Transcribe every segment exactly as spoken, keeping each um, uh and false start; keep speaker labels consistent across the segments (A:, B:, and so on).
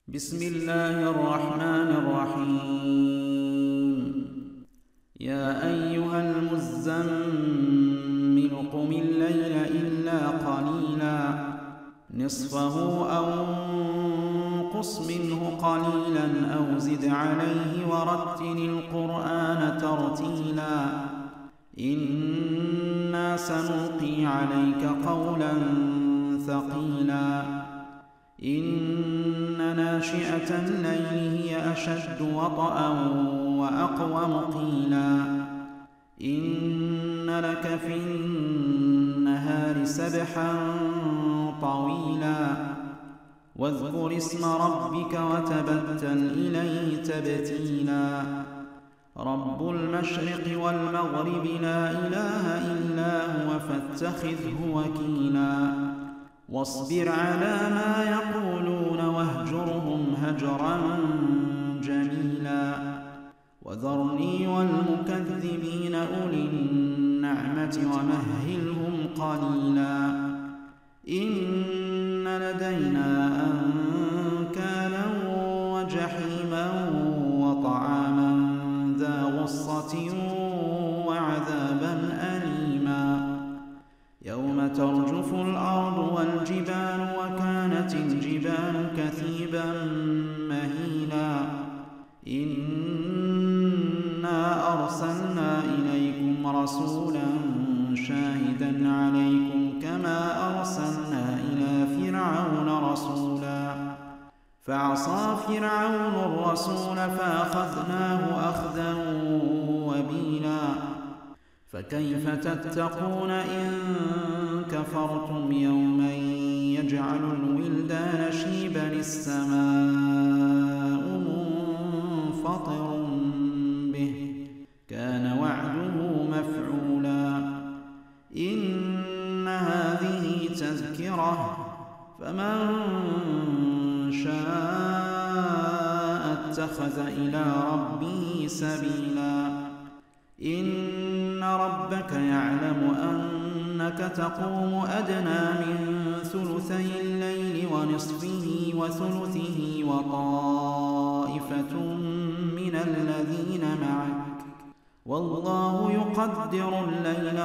A: بسم الله الرحمن الرحيم. يا أيها المزمل قم الليل إلا قليلا نصفه أو انقص منه قليلا أو زد عليه ورتل القرآن ترتيلا إنا سنلقي عليك قولا ثقيلا إن ناشئة الليل هي أشد وطئا وأقوم قيلا إن لك في النهار سبحا طويلا واذكر اسم ربك وتبتل إليه تبتيلا رب المشرق والمغرب لا إله إلا هو فاتخذه وكيلا واصبر على ما يقولون واهجرهم هجرا جميلا وذرني والمكذبين أولي النعمة ومهلهم قليلا إن لدينا أنكالا وجحيما وطعاما ذا غصة وعذابا أليما يوم ترجف الأرض والجبال وكانت الجبال كثيبا مهيلا إنا أرسلنا إليكم رسولا شاهدا عليكم كما أرسلنا إلى فرعون رسولا فعصى فرعون الرسول فأخذناه أخذا وبيلا فكيف تتقون إن كفرتم يوما يجعل الولدان شيبا السماء منفطر به كان وعده مفعولا إن هذه تذكرة فمن شاء اتخذ إلى ربه سبيلا إن ربك يعلم أنك تقوم أدنى من ثلثي الليل ونصفه وثلثه وطائفة من الذين معك والله يقدر الليل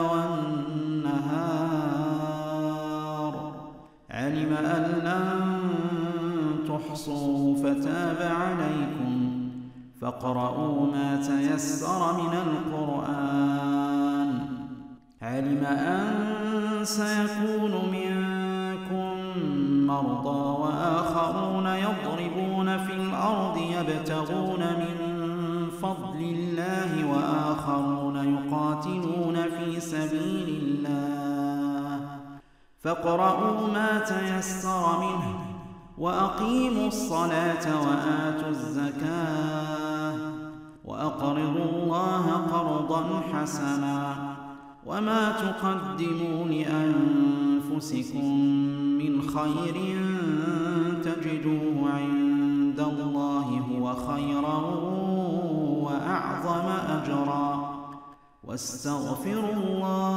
A: والنهار علم أن لن تحصوا فتاب عليكم فاقرؤوا ما تيسر من القرآن علم أن سيكون منكم مرضى وآخرون يضربون في الأرض يبتغون من فضل الله وآخرون يقاتلون في سبيل الله فاقرؤوا ما تيسر منه وأقيموا الصلاة وآتوا الزكاة وأقرضوا الله قرضا حسنا وما تقدموا لأنفسكم من خير تجدوه عند الله هو خيرا وأعظم أجرا واستغفروا الله